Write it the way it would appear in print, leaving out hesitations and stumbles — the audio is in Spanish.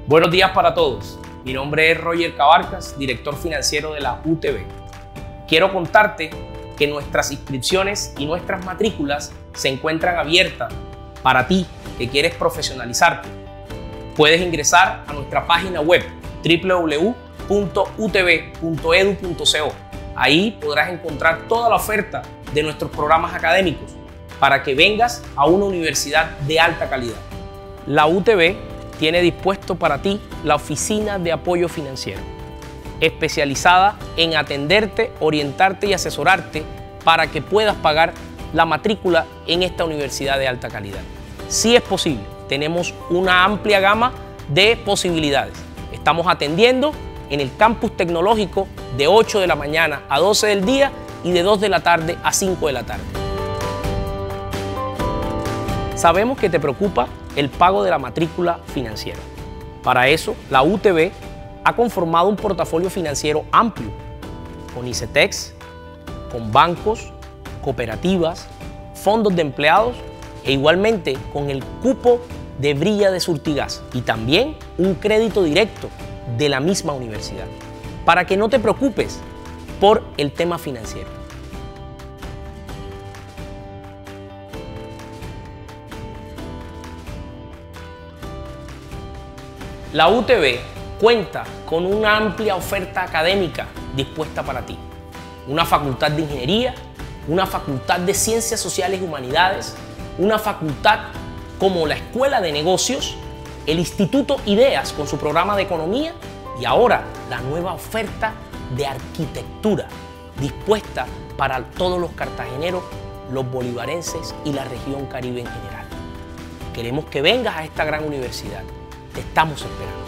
Buenos días para todos. Mi nombre es Roger Cabarcas, director financiero de la UTB. Quiero contarte que nuestras inscripciones y nuestras matrículas se encuentran abiertas para ti que quieres profesionalizarte. Puedes ingresar a nuestra página web www.utb.edu.co. Ahí podrás encontrar toda la oferta de nuestros programas académicos para que vengas a una universidad de alta calidad. La UTB tiene dispuesto para ti la Oficina de Apoyo Financiero, especializada en atenderte, orientarte y asesorarte para que puedas pagar la matrícula en esta universidad de alta calidad. Si es posible, tenemos una amplia gama de posibilidades. Estamos atendiendo en el campus tecnológico de 8 de la mañana a 12 del día y de 2 de la tarde a 5 de la tarde. Sabemos que te preocupa el pago de la matrícula financiera. Para eso, la UTB ha conformado un portafolio financiero amplio con ICETEX, con bancos, cooperativas, fondos de empleados e igualmente con el cupo de Brilla de Surtigas y también un crédito directo de la misma universidad, para que no te preocupes por el tema financiero. La UTB cuenta con una amplia oferta académica dispuesta para ti. Una facultad de ingeniería, una facultad de ciencias sociales y humanidades, una facultad como la Escuela de Negocios, el Instituto Ideas con su programa de economía y ahora la nueva oferta de arquitectura dispuesta para todos los cartageneros, los bolivarenses y la región Caribe en general. Queremos que vengas a esta gran universidad. Te estamos esperando.